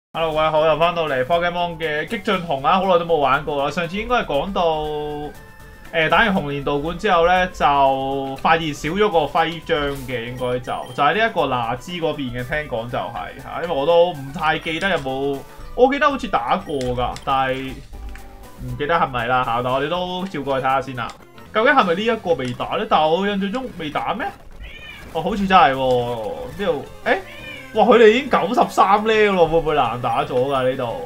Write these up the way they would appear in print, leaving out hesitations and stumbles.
Hello，各位好，又翻到嚟 Pokemon 嘅激進紅啊，好耐都冇玩過啦。上次應該係講到打完紅蓮道館之後咧，就發現少咗個徽章嘅，應該就係呢一個拿茲嗰邊嘅，聽講就係嚇，因為我都唔太記得有冇，我記得好似打過㗎，但係唔記得係咪啦嚇。但我哋都照過去睇下先啦。究竟係咪呢一個未打咧？但係我印象中未打咩？哦，好似真係喎，呢度誒。哇！佢哋已經93 level 咯，會唔會難打咗㗎呢度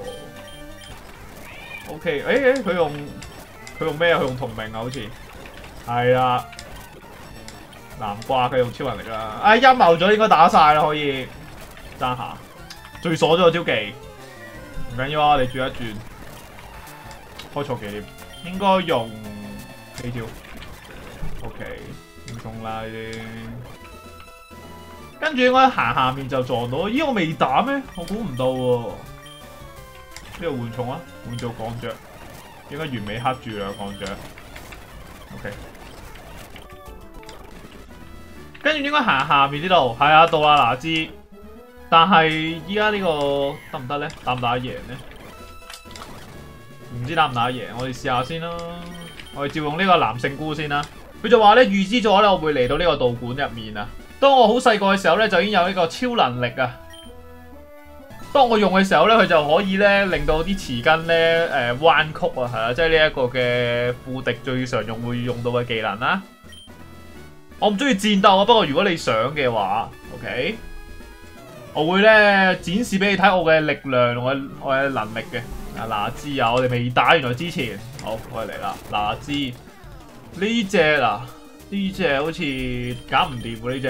？OK， 佢用咩啊？佢用同名啊，好似係啦。南瓜佢用超能力啦。陰謀咗應該打晒啦，可以爭下。最鎖咗個招技，唔緊要啊，我哋轉一轉。開錯技，應該用呢招。OK， 唔中啦呢啲。跟住應該行下面就撞到，咦我未打咩？我估唔到喎。呢度換寵啊，換做鋼雀，應該完美黑住啦鋼雀。OK， 跟住應該行下面呢度，係啊到啦拿茲，但係依家呢個得唔得咧？打唔打得贏咧？唔知打唔打得贏，我哋試下先啦。我哋照用呢個男性菇先啦。佢就話咧預知咗咧，我會嚟到呢個道館入面啊。當我好細個嘅時候咧，就已經有呢個超能力啊！當我用嘅時候咧，佢就可以咧令到啲匙羹咧彎曲啊，係啊，即係呢一個嘅副敵最常用會用到嘅技能啦。我唔中意戰鬥啊，不過如果你想嘅話 ，OK， 我會咧展示俾你睇我嘅力量，我嘅能力嘅。啊拿茲啊，我哋未打原來之前，好我哋嚟啦，拿茲呢隻啊。呢隻好似搞唔掂喎，呢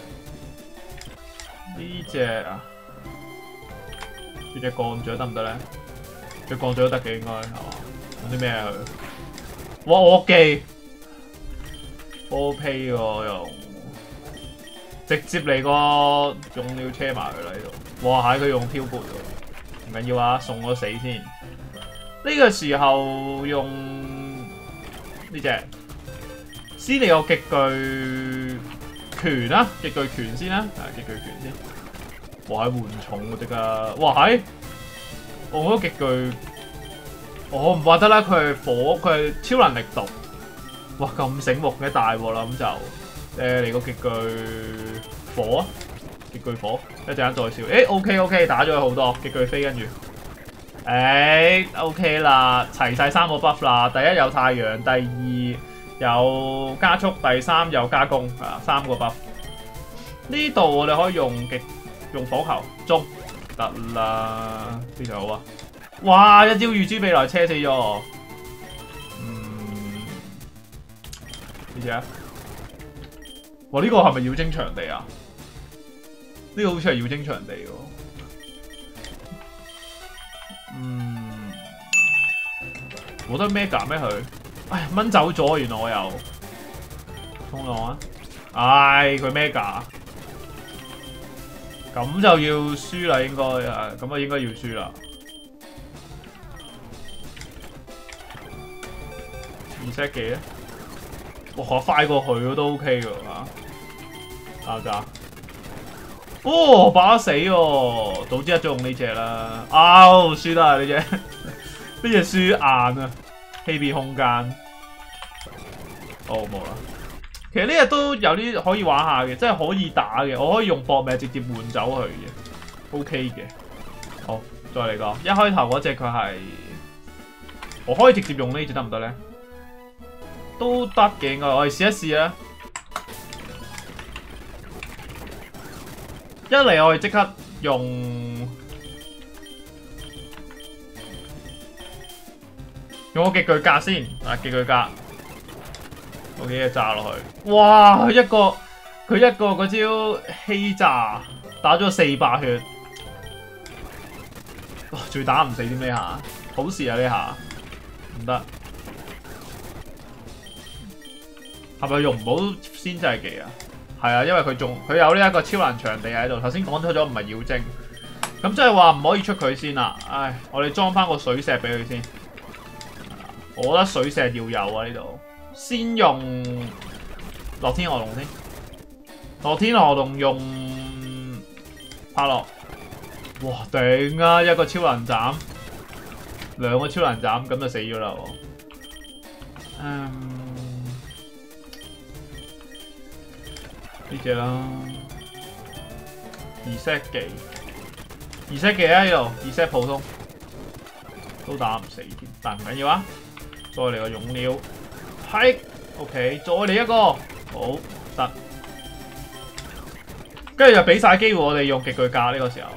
隻啊，呢隻鋼雀得唔得咧？隻鋼雀都得嘅應該係嘛？用啲咩啊佢？哇我記波批喎用，直接嚟個用料車埋佢啦呢度。哇係佢用漂撥喎，唔緊要啊，送咗死先。呢個時候用呢隻。先嚟個極巨拳啦，極巨拳先啦，極巨拳先。哇，係換重嗰啲㗎，哇係，我覺得極巨，我唔話得啦，佢係火，佢係超能力毒。哇，咁醒目嘅大鑊啦，咁就嚟個極巨火啊，極巨火，一陣間再笑。OK， 打咗佢好多，極巨飛跟住。OK 啦，齊晒3個 buff 啦，第一有太陽，第二。有加速，第3有加攻，啊3個 buff。呢度我哋可以用火球中得啦，非常好啊！哇，一招預知未來車死咗我。呢隻啊，哇呢個係咪妖精場地啊？呢個好似係妖精場地喎。冇得 mega 咩佢？唉，掹走咗，原來我又衝浪啊！唉，佢 mega，咁就要輸啦，應該啊，咁啊應該要輸啦。2set 幾咧？哇，快過佢都 OK 㗎嚇，啱唔啱？哦，把死喎！早知一早用呢隻啦。輸啦呢隻，呢隻輸硬啊！欺騙空間，哦冇啦。其實呢日都有啲可以玩下嘅，真係可以打嘅。我可以用搏命直接換走佢嘅 ，OK 嘅。好，再嚟個，一開頭嗰隻佢係，我可以直接用呢隻得唔得咧？都得嘅，應該我哋試一試啦。一嚟我哋即刻用個極巨格先，極巨格 ，OK 嘅炸落去。哇，佢一個嗰招欺詐，打咗400血，哇，仲打唔死啲咩下？好事啊呢下，唔得，係咪用唔到先制技啊？係啊，因為佢有呢一個超能場地喺度。頭先講錯咗唔係妖精，咁即係話唔可以出佢先啦。唉，我哋裝翻個水石俾佢先。我覺得水石要有啊呢度，先用樂天鵝龍先。樂天鵝龍用帕洛哇頂啊！一個超能斬，兩個超能斬，咁就死咗啦喎。呢隻啦 ，reset 技 ，reset 技喺度 ，reset 普通都打唔死添，但唔緊要啊。再嚟個勇鳥，係 ，OK， 再嚟一個，好得。跟住就俾晒機會我哋用極巨架呢個時候，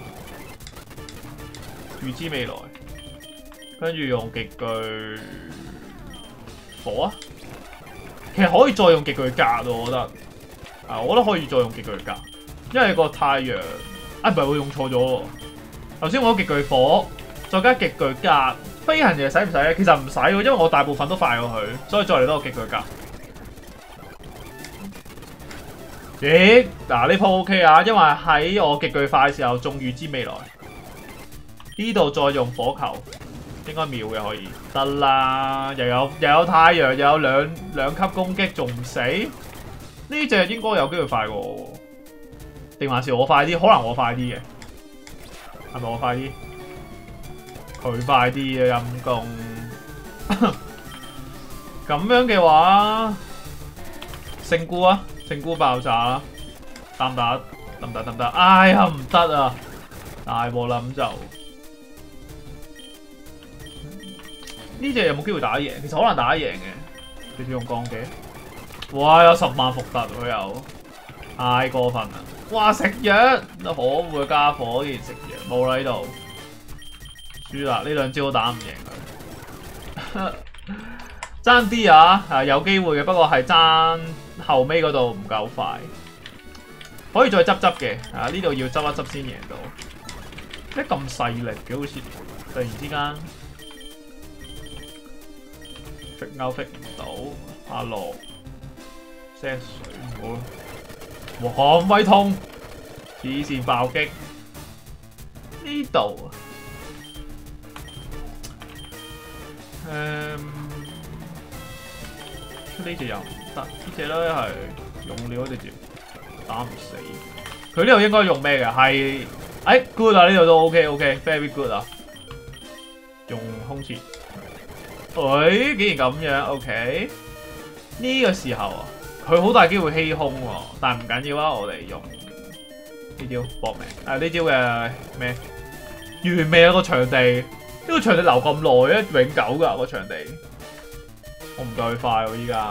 預知未來，跟住用極巨火啊！其實可以再用極巨架喎，我覺得。我覺得可以再用極巨架，因為個太陽唔係我用錯咗喎。頭先我極巨火，再加極巨架，飛行嘢使唔使咧？其實唔使喎，因為我大部分都快過佢，所以再嚟多個極巨架。咦？嗱呢鋪 OK 啊，因為喺我極巨快嘅時候仲預知未來，呢度再用火球，應該秒嘅可以得啦。又有太陽，又有兩級攻擊，仲唔死？呢隻應該有機會快過我，定還是我快啲？可能我快啲嘅，係咪我快啲？佢快啲啊！陰公咁樣嘅話，聖菇啊，聖菇爆炸啦，打唔打？得唔得？得唔得？哎呀，唔得啊！大鑊啦咁就呢隻有冇機會打得贏？其實可能打得贏嘅，直接用鋼嘅。哇！有10萬伏特佢又太過分啦！哇！食藥，可惡嘅家伙竟然食藥，冇啦呢度，輸啦！呢兩招都打唔贏佢，爭啲啊！有機會嘅，不過係爭後尾嗰度唔夠快，可以再執執嘅。呢度要執一執先贏到。咩咁細力嘅？好似突然之間揈勾揈唔到，阿羅。set 水唔好啦！哇，咁威痛，黐線爆擊呢度啊！呢隻又唔得，呢隻咧係用料嗰隻字打唔死。佢呢度應該用咩嘅？係good 啊！呢度都 OK，very good 啊！用空切，竟然咁樣 OK？ 呢個時候啊！佢好大機會欺空喎，但係唔緊要啊！我哋用呢招搏命。呢招嘅咩完美啊個場地，呢個場地留咁耐啊，永久㗎個場地。我唔夠佢快喎依家。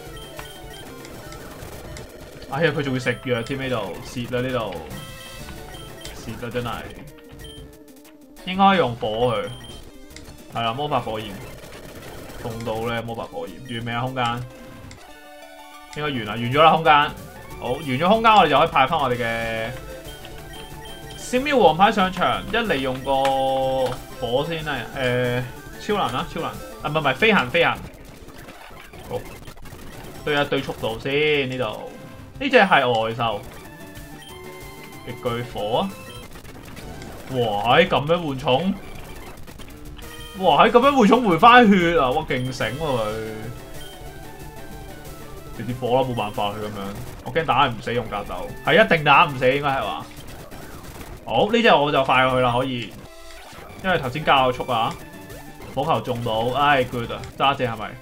哎呀，佢仲要食藥添呢度，蝕啦呢度，蝕啦真係。應該用火佢，係啦，魔法火焰，痛到咧魔法火焰，完美啊空間。應該完啦，完咗啦空間。好，完咗空間，我哋就可以派翻我哋嘅閃耀王牌上場。一嚟用個火先啦，超能啦，超能。唔係飛行。好，對一對速度先呢度。呢隻係外獸，極巨火啊！哇，咁樣換寵，哇，咁樣換寵回翻血啊！哇，勁醒喎佢。直接火啦，冇辦法佢咁樣，我驚打唔死用格鬥，係一定打唔死應該係話。好，呢隻我就快過去啦，可以，因為頭先加咗速啊，火球中到，good 啊，揸隻係咪？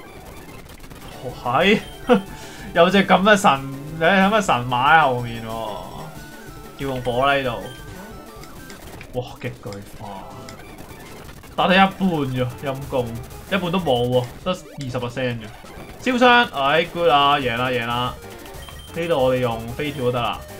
係，有隻咁嘅神，你咁嘅神馬喺後面喎，要用火啦呢度。哇，極巨化，打得一半啫，陰公，一半都冇喎，得20% 啫。燒傷，good 啊，贏啦！呢度我哋用飛跳都得啦。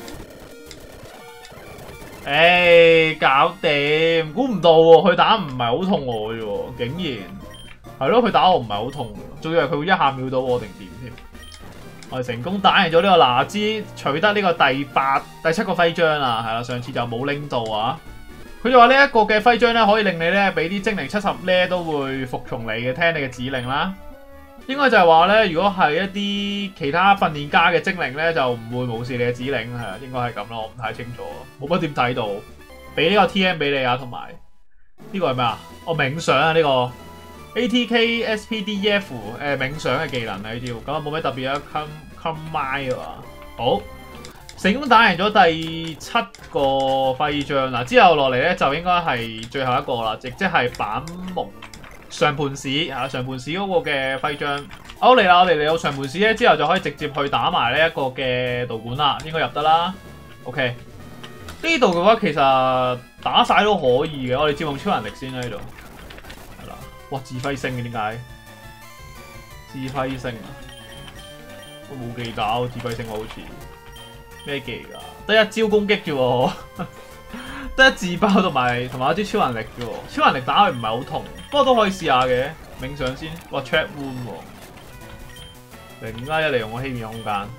搞掂，估唔到喎，佢打唔係好痛我嘅喎，竟然係咯，佢打我唔係好痛，仲以為佢會一下秒到我定點添。我哋成功打贏咗呢個拿茲，取得呢個第7個徽章啦，係啦，上次就冇拎到啊。佢就話呢一個嘅徽章咧，可以令你咧俾啲精靈70咧都會服從你嘅，聽你嘅指令啦。應該就係話咧，如果係一啲其他訓練家嘅精靈咧，就唔會無視你嘅指令，係啊，應該係咁咯，我唔太清楚，冇乜點睇到。俾呢個 TM 俾你啊，同埋呢個係咩啊？冥想啊，呢個 ATK SPDF 冥想嘅技能啊呢招，咁啊冇咩特別啊 ，Come Mind 啊，好， 成功打贏咗第7個徽章啦，之後落嚟咧就應該係最後一個啦，即係板蒙上盤市啊，上盤市嗰個嘅徽章。好嚟啦，我哋嚟到上盤市咧之後就可以直接去打埋呢一個嘅道館啦，應該入得啦。OK， 呢度嘅話其實打晒都可以嘅，我哋接用超能力先啦呢度。係啦，哇指揮星嘅點解？指揮星啊，我冇記打喎指揮星我好似。咩技㗎？得一招攻擊啫喎，得一自爆同埋一啲超能力啫喎。超能力打佢唔係好痛，不過都可以試下嘅。冥想先，哇 trap wound 喎，0+1利用個欺騙空間，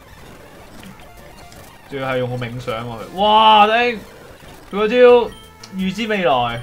仲要係用個冥想喎佢。哇頂！佢個招預知未來。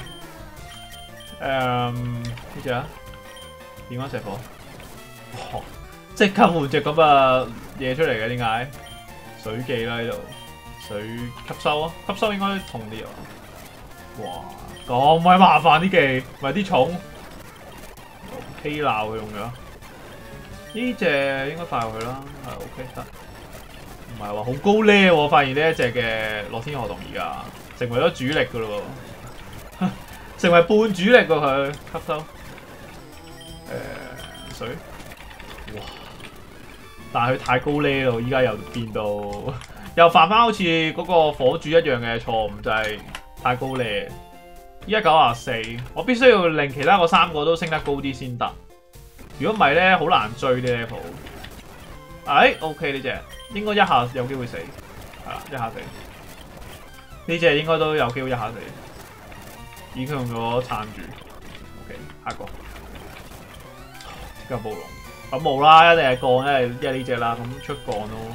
呢隻啊？點解石火？哇！即刻換隻咁嘅嘢出嚟嘅點解？水技啦呢度，水吸收啊，吸收應該痛啲啊！哇，咁鬼麻煩啲技，咪啲重 ，K 鬧佢用咗，呢隻應該快過去啦，係 OK 得，唔係話好高 level 喎，發現呢一隻嘅樂天河童而家成為咗主力噶咯喎，成為半主力喎佢吸收，水，哇！但係佢太高 level 咯，依家又變到又犯翻好似嗰個火主一樣嘅錯誤，就係太高 level。依家94，我必須要令其他嗰3個都升得高啲先得。如果唔係咧，好難追啲 level。哎 ，OK 呢隻應該一下有機會死，係啦，一下死。呢隻應該都有機會一下死。已經用咗撐住。OK， 下一個。即刻暴龍。咁冇啦，一定係鋼，一係呢隻啦，咁出鋼咯，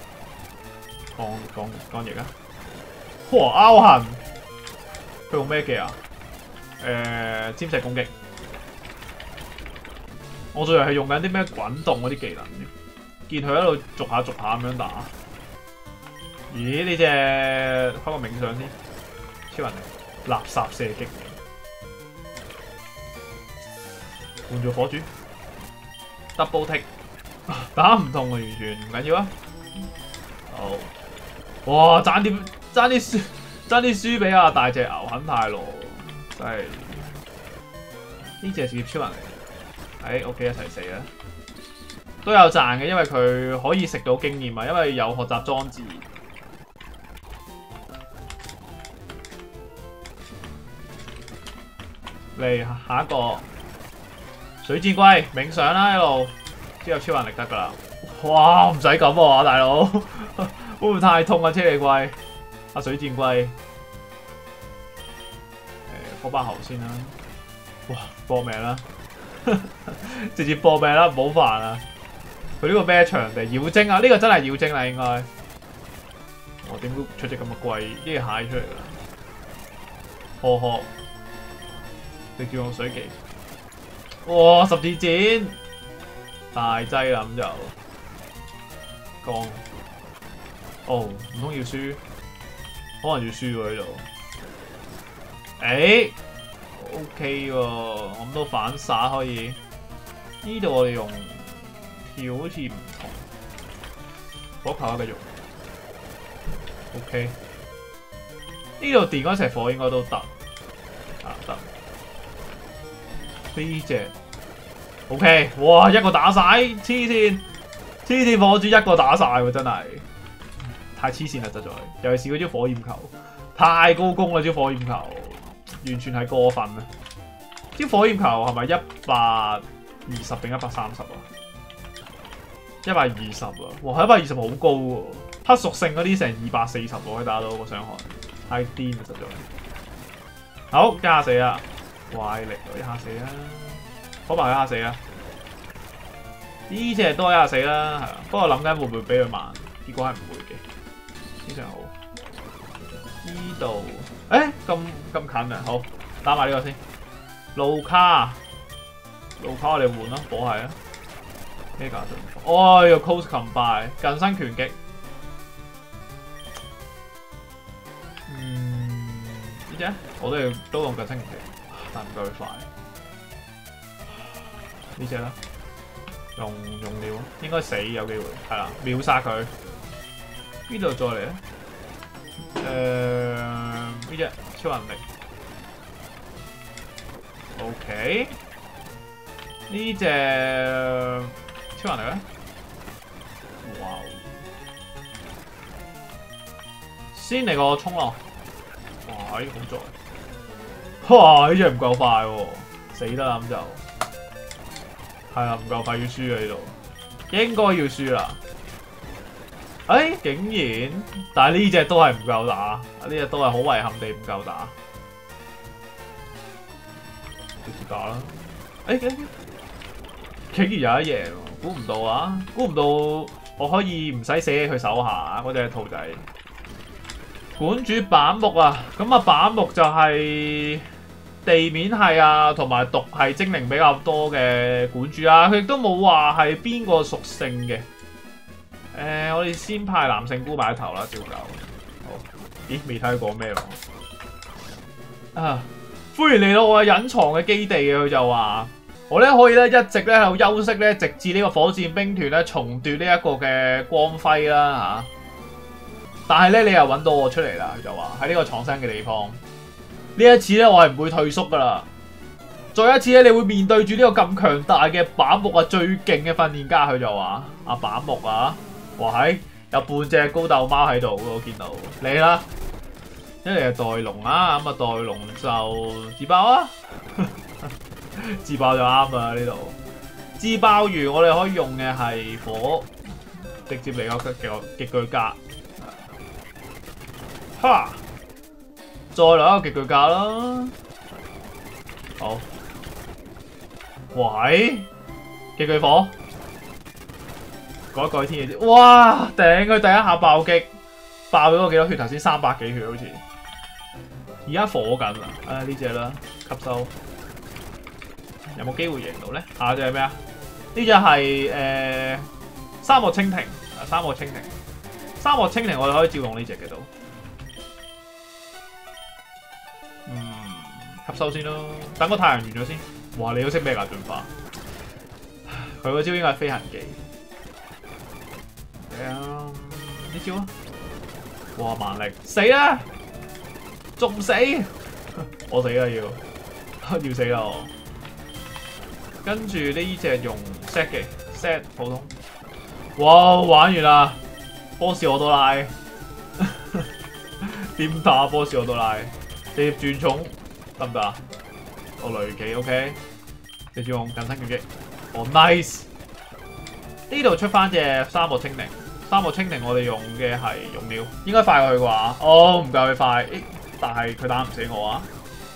鋼翼啊！哇，拗痕，佢用咩技啊？尖石攻擊，我仲以為係用緊啲咩滾動嗰啲技能，見佢喺度逐下咁樣打。咦？呢隻開個冥想先，超人垃圾射擊，換做火主。double tick 打唔痛啊，完全唔緊要啊！好，哇，爭啲輸俾阿大隻牛肯泰羅，真係呢隻直接超人嚟。OK 一齊死啦，都有賺嘅，因為佢可以食到經驗啊，因為有學習裝置。嚟下一個。水箭龜冥想啦一路，之後超能力得噶啦。哇，唔使咁喎，大佬，會唔會太痛啊？車厘龜，水箭龜，火爆猴先啦。哇，搏命啦，直接搏命啦，唔好煩啊！佢呢個咩場地？妖精啊，呢個真係妖精啦，應該。我點都出隻咁嘅龜，呢個蟹出嚟啦。呵呵，直接用水技。哇！十字箭大劑啦，咁就鋼哦，唔通要輸？可能要輸喎呢度。OK 喎，咁都反殺可以。呢度我哋用跳好似唔同，火球繼續。OK， 呢度電嗰石火應該都得，得。呢隻 OK， 哇！一個打晒，黐線火主一個打晒喎，真係太黐線啦！實在，尤其是嗰招火焰球，太高攻啦！招火焰球完全係過分啊！招火焰球係咪120定130啊？120啊！哇，120好高喎！黑屬性嗰啲成240喎，可以打到個傷害，太癲啦！實在。好，一下死啦！怪力一下死啦，火爆一下死啦，呢隻都一下死啦，係啦。不過諗緊會唔會俾佢慢，結果係唔會嘅，非常好。呢度咁近啊，好打埋呢個先。路卡我哋換咯，火係啊。咩價值？哦，要 close combine 近身拳擊。呢隻我都用近身拳擊。但唔夠佢快，呢隻啦，用料應該死有機會，係啦，秒殺佢。 呢度再嚟咧？呢隻超能力 ，OK。呢隻超能力咧？哇！先嚟個衝浪，哇！呢個好在，哇！呢隻唔夠快喎，死得啦咁就，係啦，唔夠快要輸啊呢度，應該要輸啦。哎，竟然，但係呢隻都係唔夠打，呢隻都係好遺憾地唔夠打，直接打啦。哎，竟然有一贏，估唔到啊！估唔到我可以唔使死喺佢手下嗰隻兔仔。館主板木啊，咁啊板木就係地面系啊，同埋毒系精靈比較多嘅館主啊。佢亦都冇話係邊個屬性嘅。我哋先派男性菇擺頭啦，照舊。好，咦？未睇過咩喎？啊！歡迎嚟到我嘅隱藏嘅基地啊！佢就話我咧可以咧一直咧喺度休息咧，直至呢個火箭兵團咧重奪呢一個嘅光輝啦嚇。但係咧你又揾到我出嚟啦，佢就話喺呢個藏身嘅地方。呢一次咧我係唔會退縮噶啦。再一次咧你會面對住呢個咁強大嘅板木啊，最勁嘅訓練家，佢就話阿板木啊。哇！喺有半隻高鬥貓喺度，我見到你啦。一嚟就袋龍啦，咁啊袋龍就自爆啊，自爆就啱啊呢度。自爆完我哋可以用嘅係火，直接嚟個極巨格。哈！再嚟一個極巨格啦。好。喂！極巨火。改一改天氣先，哇！頂佢第一下爆擊，爆咗個幾多血？頭先300幾血好似。而家火緊啦，呢隻啦，吸收。有冇機會贏到咧？下隻係咩啊？呢隻係沙漠蜻蜓，沙漠蜻蜓。沙漠蜻蜓我哋可以照用呢隻嘅都。吸收先咯，等個太陽完咗先。哇！你都識咩㗎進化？佢嗰招應該係飛行技。呢招啊！哇，蠻力死啦！仲唔死？我死啦要死啦我！跟住呢隻用 set 技 set 普通。哇！玩完啦！波士我都拉，點打波士我都拉？直接轉重得唔得啊？我雷技 OK， 直接用近身拳擊。哦 nice！ 呢度出翻隻沙漠蜻蜓。沙漠蜻蜓我哋用嘅係用料，應該快過佢啩？哦，唔夠佢快，但係佢打唔死我啊！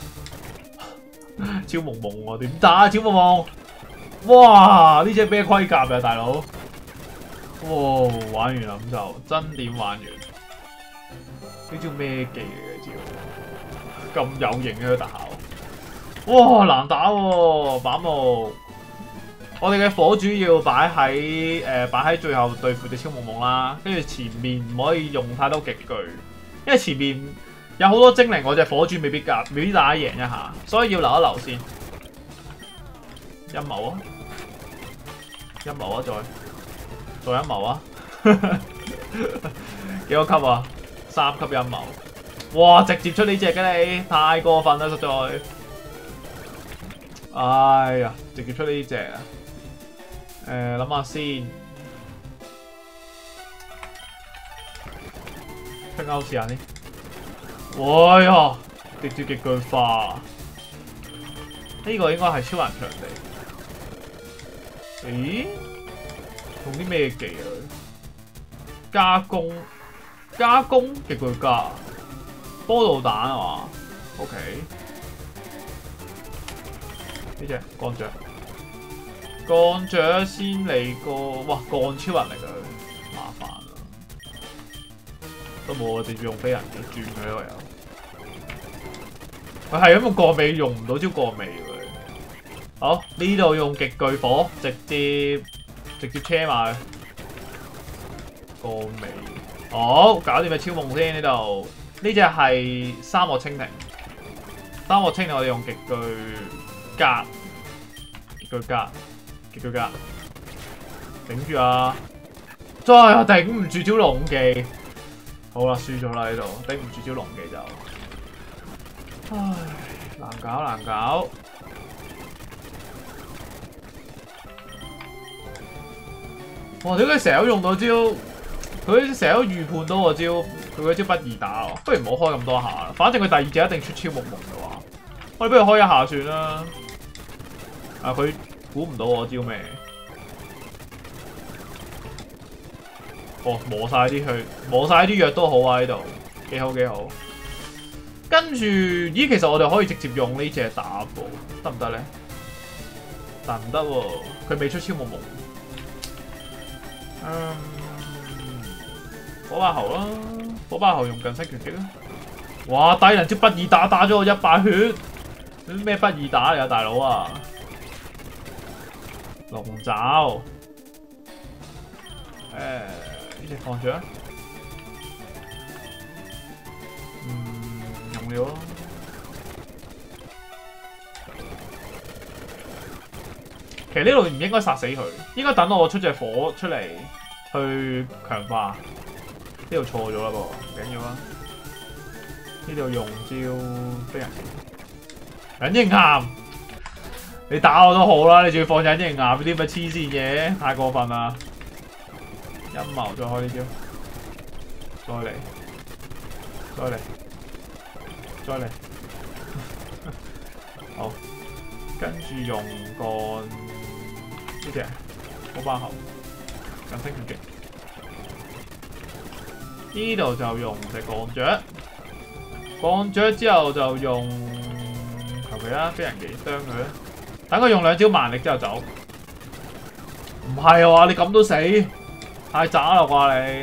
超夢夢喎，點打超夢夢？哇！呢隻咩盔甲啊，大佬？哇！玩完啦，咁就真點玩完？呢招咩技嚟嘅招？咁有型嘅特效！哇，難打喎，板木！我哋嘅火主要擺喺最後對付隻超夢夢啦，跟住前面唔可以用太多極具，因為前面有好多精靈，我隻火主未必打得贏一下，所以要留一留先。陰謀啊！陰謀啊！再陰謀啊！幾多級啊？3級陰謀。哇！直接出呢隻嘅你，太過分啦實在。哎呀，直接出呢隻啊！諗下先，出勾試下先。哇呀！直接極巨化，呢個應該係超人場地。咦？用啲咩技啊？加工極巨加波導彈啊嘛 ？OK， 呢隻鋼雀。鋼雀先嚟個，哇！鋼超人嚟㗎，麻煩啦，都冇我直接用飛人嘅轉佢咯又。佢係咁用過尾，用唔到招過尾佢。好，呢度用極巨火，直接車埋過尾。好，搞掂隻超夢先呢度。呢隻係沙漠蜻蜓，沙漠蜻蜓我哋用極巨格，極巨格。極巨格，頂住啊！真係頂唔住招龍技， 好啦，輸咗啦呢度，頂唔住招龍技就，唉，難搞難搞。哇！點解成日都用到招？佢成日都預判到個招，佢嗰招不易打喎。不如唔好開咁多下啦，反正佢第二隻一定出超夢夢嘅話，我哋不如開一下算啦。啊！佢估唔到我招咩？哦，磨晒啲佢，磨晒啲藥都好啊！呢度幾好幾好。跟住，咦？其實我哋可以直接用呢隻打喎，得唔得咧？但唔得喎，佢未出超夢夢。火爆喉啦，火爆喉用近身拳擊啦。哇！低能招不易打，打咗我100血，咩不易打嚟啊，大佬啊！龍爪，呢隻放住啊，用料咯。其實呢度唔應該殺死佢，應該等我出隻火出嚟去強化。呢度錯咗啦噃，唔緊要啦。呢度用招飛人隱形岩，你打我都好啦，你仲要放隱形岩嗰啲咪黐線嘢，太過分啦！陰謀再開呢招，再嚟，再嚟，再嚟，好，跟住用個呢隻火爆喉近身拳擊。呢度就用隻鋼雀，鋼雀之後就用求其啦，飛人技啄佢啦，等佢用2招萬力之後走。唔係喎，你咁都死，太渣啦啩你。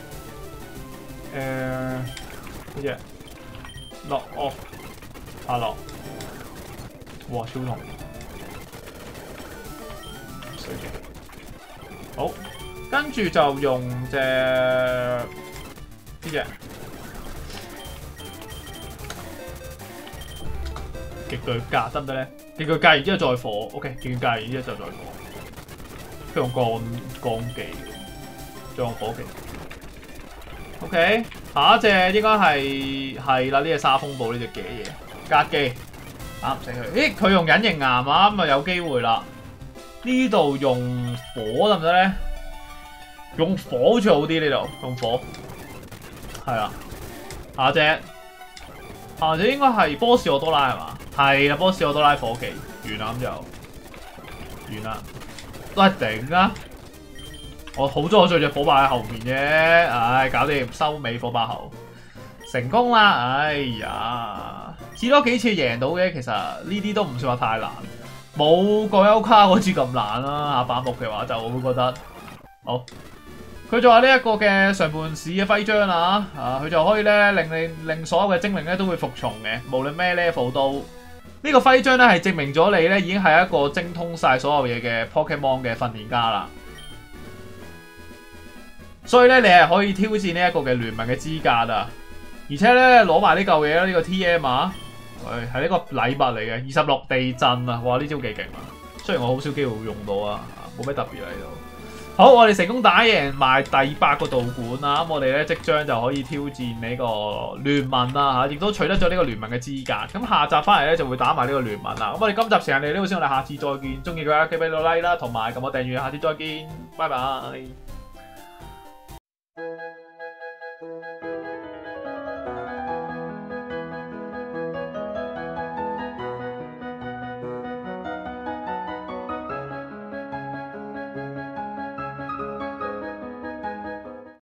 呢隻落哦，下落，哇超痛，水技。好，跟住就用隻。呢隻極巨格得唔得咧？極巨格然之後再火 ，OK， 極巨格然之後就再火。佢用鋼技，再用火技。OK， 下一隻應該係啦，呢隻沙風暴呢隻嘅嘢，格技打唔死佢。咦，佢用隱形岩啊，咁啊有機會啦。呢度用火得唔得咧？用火好似好啲呢度，用火。係啦，下隻應該係波士奧多拉係嘛？係啦，波士奧多拉火技完啦，咁就完啦。都係頂啊！我好咗，我最隻火爆喺後面啫。唉，搞掂收尾火爆後成功啦！哎呀，試多幾次贏到嘅，其實呢啲都唔算話太難，冇個優卡嗰次咁難啦。下版目嘅話就我會覺得好。佢就話呢一個嘅上半市嘅徽章啦，佢就可以咧令所有嘅精靈咧都會服從嘅，無論咩 level 都。呢個徽章咧係證明咗你咧已經係一個精通晒所有嘢嘅 Pokemon 嘅訓練家啦。所以咧你係可以挑戰呢一個嘅聯盟嘅資格啊，而且咧攞埋呢嚿嘢啦，呢個 TM 啊，係呢個禮物嚟嘅，26地震啊，哇呢招幾勁啊！雖然我好少機會會用到啊，冇咩特別喺度。好，我哋成功打贏埋第8個道館啦，咁我哋咧即將就可以挑戰呢個聯盟啦嚇，亦都取得咗呢個聯盟嘅資格。咁下集翻嚟咧就會打埋呢個聯盟啦。咁我哋今集時間嚟呢度先，我哋下次再見。中意嘅話記俾個 like 啦，同埋撳個訂閱，下次再見，拜拜。